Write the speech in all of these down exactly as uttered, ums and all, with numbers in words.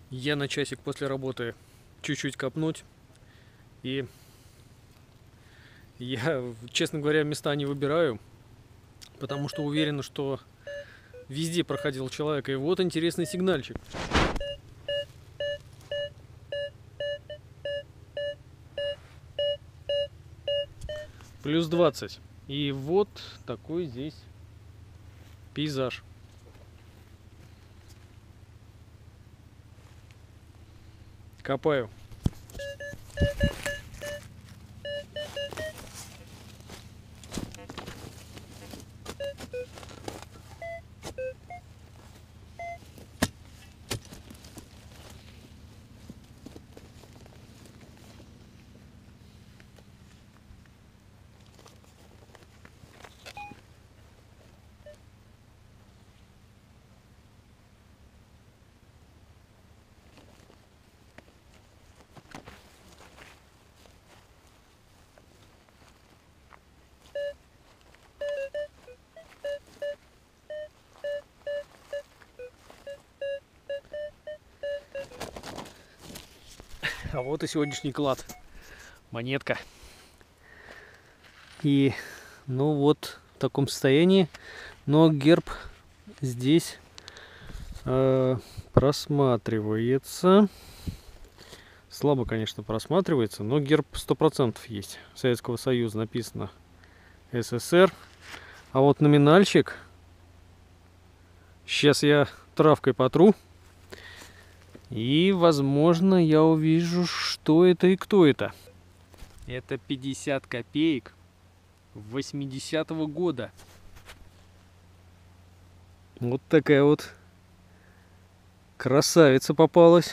Я на часик после работы чуть-чуть копнуть. И я, честно говоря, места не выбираю, потому что уверен, что везде проходил человек. И вот интересный сигнальчик. Плюс двадцать. И вот такой здесь пейзаж. Копаю. А вот и сегодняшний клад. Монетка. И, ну вот, в таком состоянии. Но герб здесь э, просматривается. Слабо, конечно, просматривается, но герб сто процентов есть. Советского Союза написано СССР. А вот номинальчик. Сейчас я травкой потру. И, возможно, я увижу, что это и кто это. Это пятьдесят копеек восьмидесятого года. Вот такая вот красавица попалась.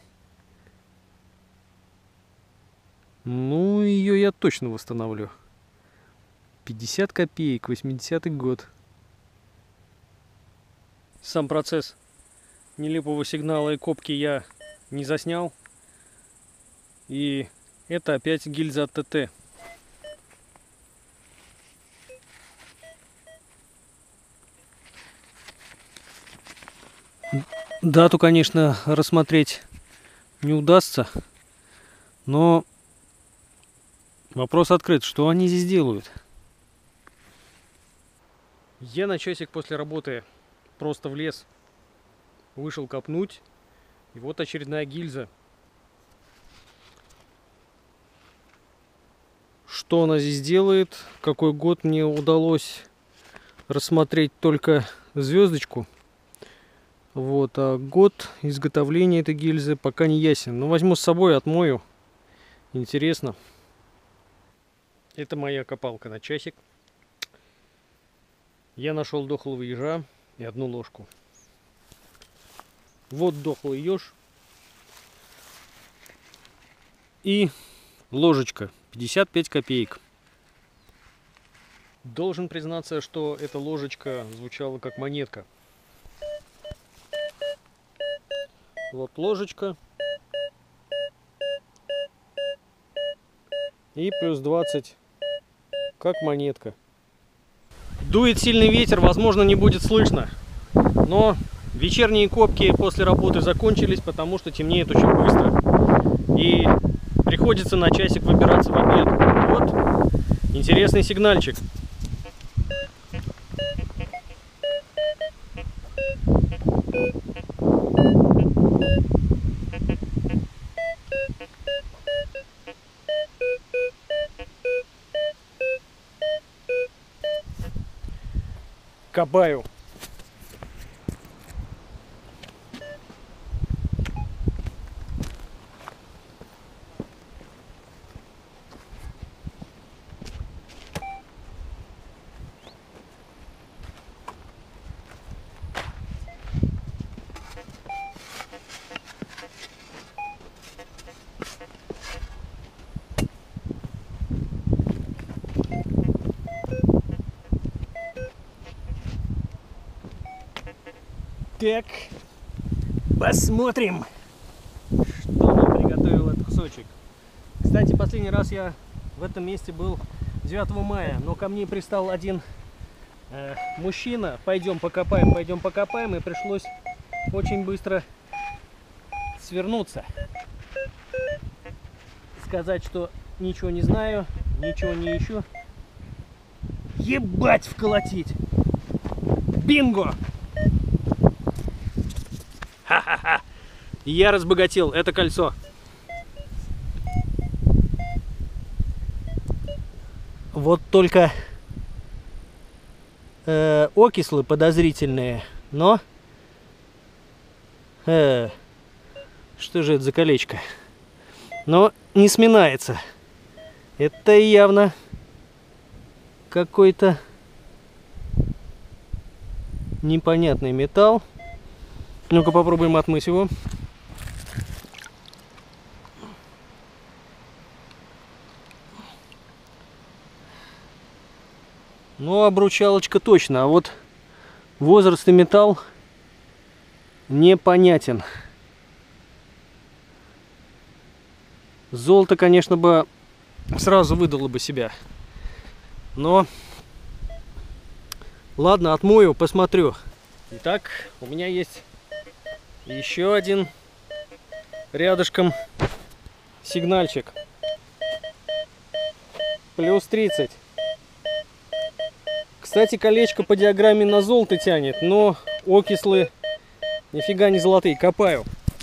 Ну, ее я точно восстановлю. пятьдесят копеек, восьмидесятый год. Сам процесс нелепого сигнала и копки я не заснял. И это опять гильза от ТТ. Дату, конечно, рассмотреть не удастся, но вопрос открыт. Что они здесь делают? Я на часик после работы просто в лес вышел копнуть. И вот очередная гильза. Что она здесь делает? Какой год, мне удалось рассмотреть только звездочку. Вот, а год изготовления этой гильзы пока не ясен. Но возьму с собой, отмою. Интересно. Это моя копалка на часик. Я нашел дохлого ежа и одну ложку. Вот дохлый еж. И ложечка. пятьдесят пять копеек. Должен признаться, что эта ложечка звучала как монетка. Вот ложечка. И плюс двадцать как монетка. Дует сильный ветер, возможно, не будет слышно. Но вечерние копки после работы закончились, потому что темнеет очень быстро. И приходится на часик выбираться в обед. Вот интересный сигнальчик. Копаю. Так, посмотрим, что нам приготовил этот кусочек. Кстати, последний раз я в этом месте был девятого мая, но ко мне пристал один э, мужчина. Пойдем покопаем, пойдем покопаем, и пришлось очень быстро свернуться. Сказать, что ничего не знаю, ничего не ищу. Ебать вколотить! Бинго! Ха-ха-ха! Я разбогател, это кольцо. Вот только э, окислы подозрительные, но... Э, что же это за колечко? Но не сминается. Это явно какой-то непонятный металл. Ну-ка попробуем отмыть его. Ну, обручалочка точно, а вот возраст и металл непонятен. Золото, конечно, бы сразу выдало бы себя. Но ладно, отмою, посмотрю. Итак, у меня есть еще один рядышком сигнальчик. Плюс тридцать. Кстати, колечко по диаграмме на золото тянет, но окислы нифига не золотые. Копаю.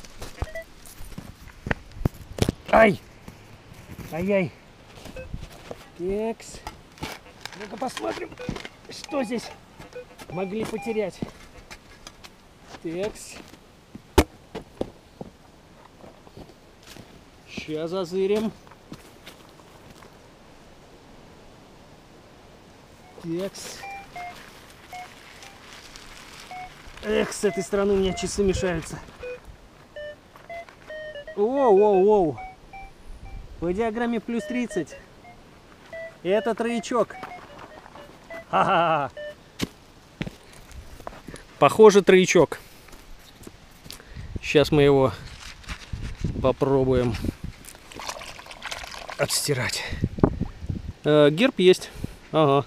Ай! Ай-яй! Такс. Ну-ка посмотрим, что здесь могли потерять. Такс. Сейчас зазырим. Такс. Эх, с этой стороны у меня часы мешаются. Воу-воу-воу. По диаграмме плюс тридцать. Это троечок. Ха-ха-ха. Похоже, троечок. Сейчас мы его попробуем отстирать. Э, герб есть. Ага.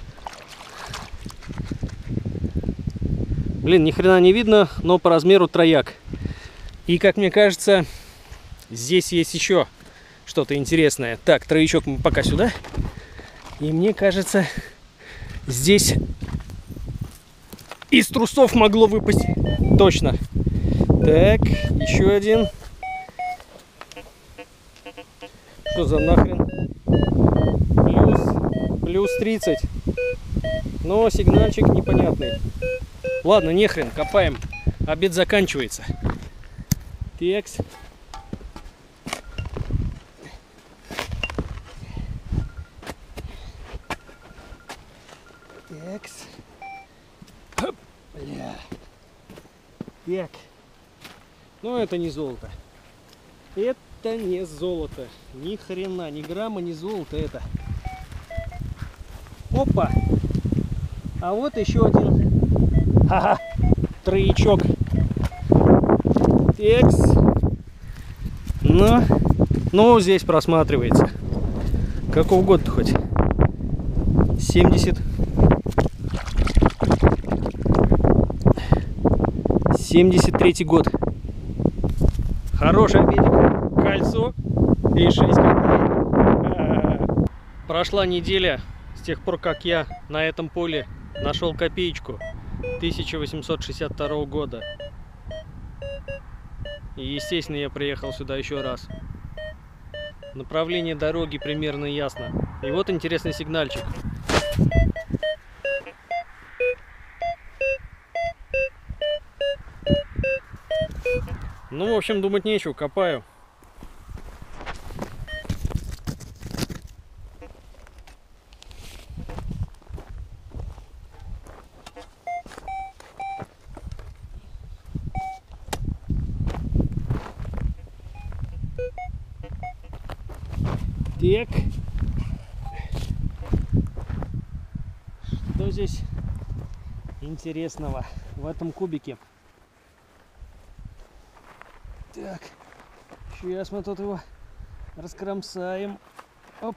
Блин, ни хрена не видно, но по размеру трояк. И, как мне кажется, здесь есть еще что-то интересное. Так, троечок мы пока сюда. И мне кажется, здесь из трусов могло выпасть. Точно. Так, еще один. Что за нахрен? Плюс, плюс тридцать. Но сигнальчик непонятный. Ладно, нехрен, копаем. Обед заканчивается. Текс. Текс. Хоп. Бля. Так. Ну, это не золото. Это не золото. Ни хрена, ни грамма, не золото это. Опа. А вот еще один. Ага, троечок. Текс. Ну, ну, здесь просматривается. Какого года хоть? семьдесят. семьдесят третий год. Хороший обедик. Кольцо и шесть копеек. Прошла неделя с тех пор, как я на этом поле нашел копеечку тысяча восемьсот шестьдесят второго года. И, естественно, я приехал сюда еще раз. Направление дороги примерно ясно. И вот интересный сигнальчик. Ну, в общем, думать нечего, копаю. Так. Что здесь интересного в этом кубике? Так. Сейчас мы тут его раскромсаем. Оп.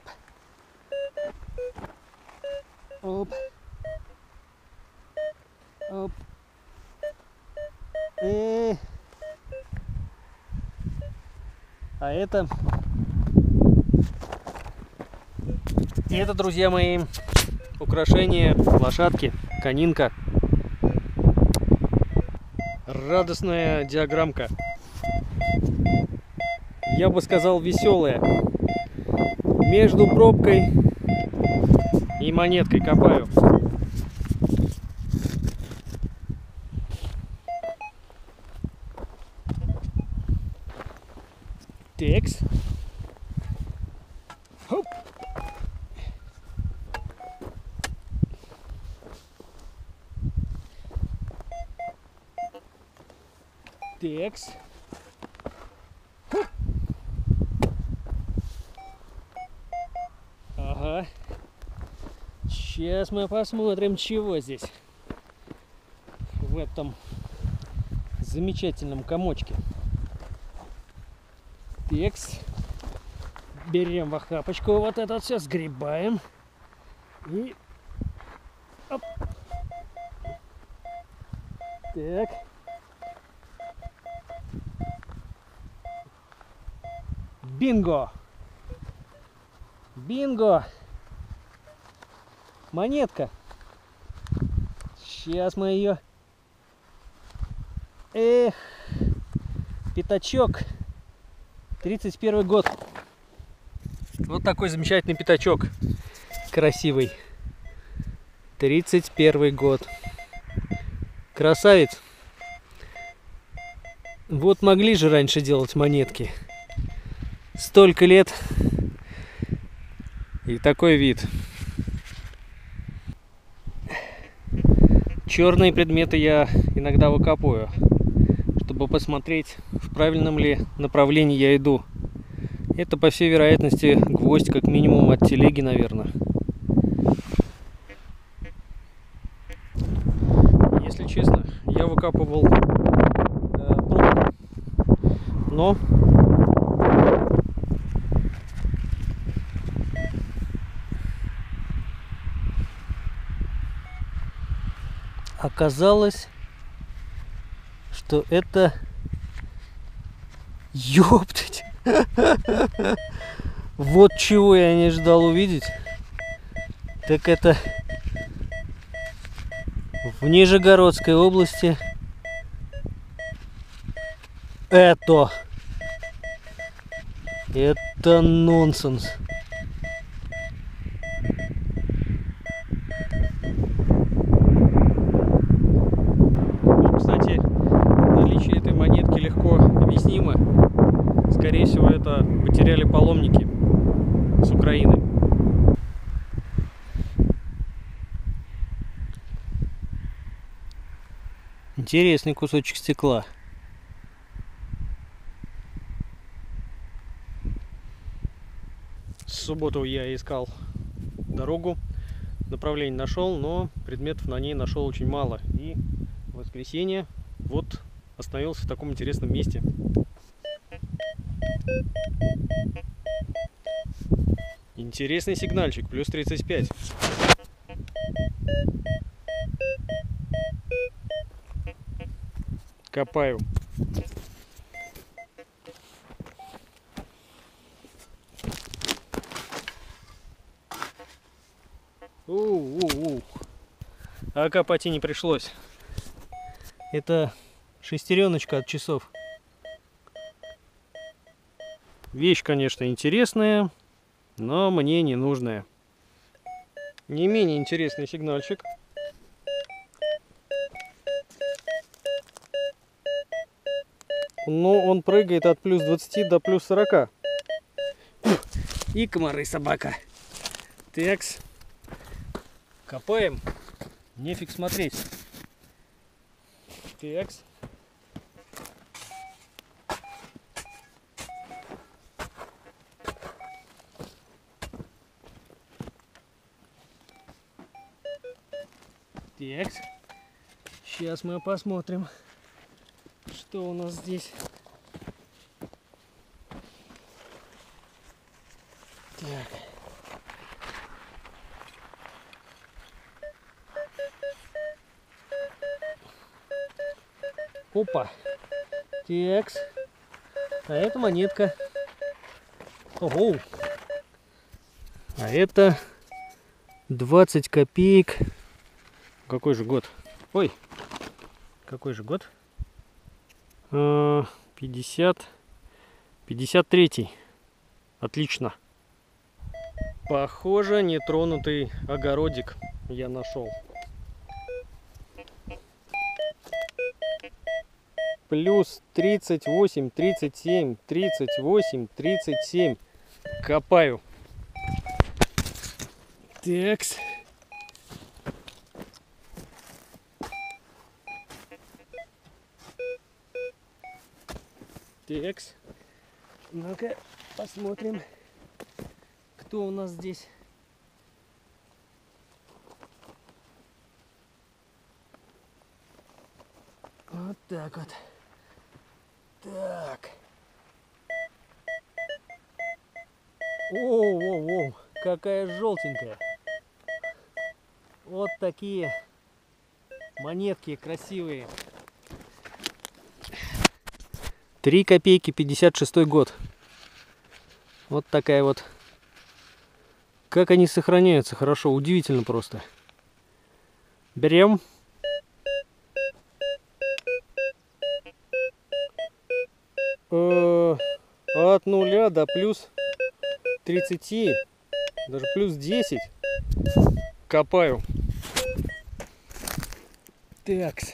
Оп. Оп. Э. А это... Это, друзья мои, украшение лошадки, конинка. Радостная диаграммка. Я бы сказал, веселая. Между пробкой и монеткой копаю. Текс. Хоп. Текс. Хоп. Ага. Сейчас мы посмотрим, чего здесь в этом замечательном комочке. Текс. Берем в охапочку вот это вот все, сгребаем. И... Оп. Так. Бинго! Бинго! Монетка. Сейчас мы ее... Эх, пятачок. тридцать первый год. Вот такой замечательный пятачок. Красивый. тридцать первый год. Красавец. Вот могли же раньше делать монетки. Столько лет. И такой вид. Черные предметы я иногда выкапываю, чтобы посмотреть, в правильном ли направлении я иду. Это, по всей вероятности, гвоздь как минимум от телеги, наверное. Если честно, я выкапывал э, пробку, но оказалось, что это... Ёптать! Вот чего я не ждал увидеть. Так это в Нижегородской области. Это... Это нонсенс. Кстати, наличие этой монетки легко объяснимо. Скорее всего, это потеряли паломники с Украины. Интересный кусочек стекла. В субботу я искал дорогу, направление нашел, но предметов на ней нашел очень мало. И в воскресенье вот остановился в таком интересном месте. Интересный сигнальчик, плюс тридцать пять. Копаю. У-у-у. А копать и не пришлось. Это шестереночка от часов. Вещь, конечно, интересная, но мне не нужная. Не менее интересный сигнальчик. Но он прыгает от плюс двадцати до плюс сорока. И комары, собака. Такс. Копаем. Нефиг смотреть. Такс. Так, сейчас мы посмотрим, что у нас здесь. Так. Опа. Такс. А это монетка. Ого! А это двадцать копеек. Какой же год? Ой, какой же год? пятьдесят, пятьдесят третий. Отлично. Похоже, нетронутый огородик я нашел. Плюс тридцать восемь, тридцать семь, тридцать восемь, тридцать семь. Копаю. Такс. Такс. Ну-ка, посмотрим, кто у нас здесь. Вот так вот. Так. О-о-о, какая желтенькая. Вот такие монетки красивые. три копейки, пятьдесят шестой год. Вот такая вот. Как они сохраняются хорошо, удивительно просто. Берем. Э, от нуля до плюс тридцати, даже плюс десять. Копаю. Такс.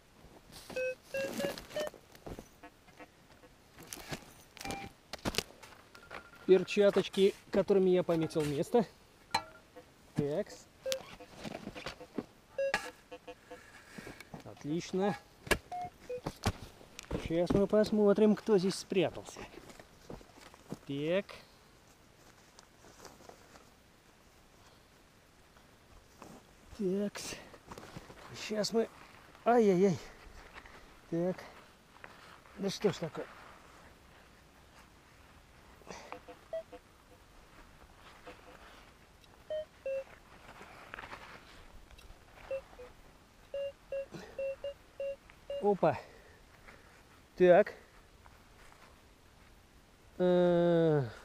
Перчаточки, которыми я пометил место. Такс. Отлично. Сейчас мы посмотрим, кто здесь спрятался. Так. Такс. Сейчас мы... Ай-яй-яй. Так. Да что ж такое? Опа. Так. Э -э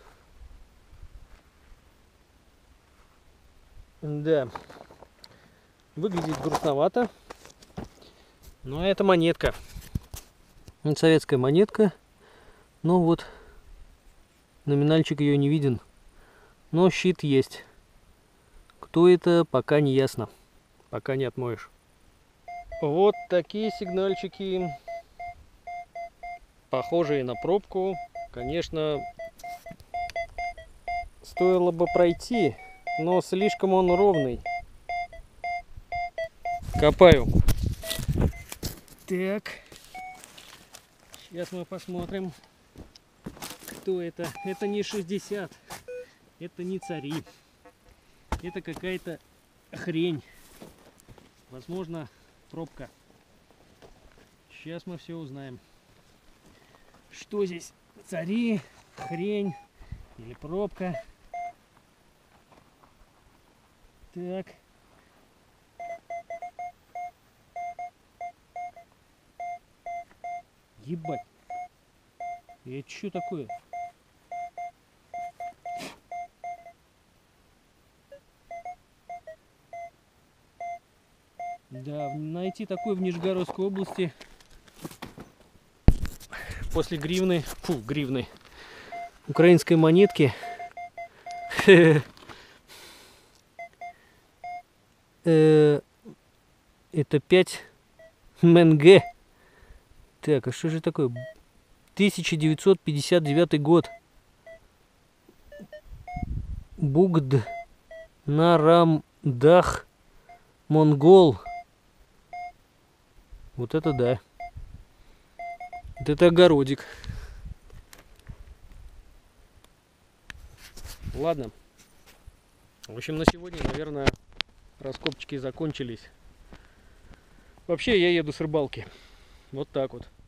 да. Выглядит грустновато. Но это монетка. Это советская монетка. Но вот номинальчик ее не виден. Но щит есть. Кто это, пока не ясно. Пока не отмоешь. Вот такие сигнальчики, похожие на пробку. Конечно, стоило бы пройти, но слишком он ровный. Копаю. Так, сейчас мы посмотрим, кто это. Это не шестьдесят, это не цари, это какая-то хрень. Возможно, пробка. Сейчас мы все узнаем. Что здесь? Цари, хрень или пробка? Так. Ебать. Это что такое? Да, найти такое в Нижегородской области после гривны, фу, гривны, украинской монетки. Это пять менге. Так, а что же такое? тысяча девятьсот пятьдесят девятый год. Бугд Нарамдах Монгол. Вот это да. Вот это огородик. Ладно. В общем, на сегодня, наверное, раскопчики закончились. Вообще, я еду с рыбалки. Вот так вот.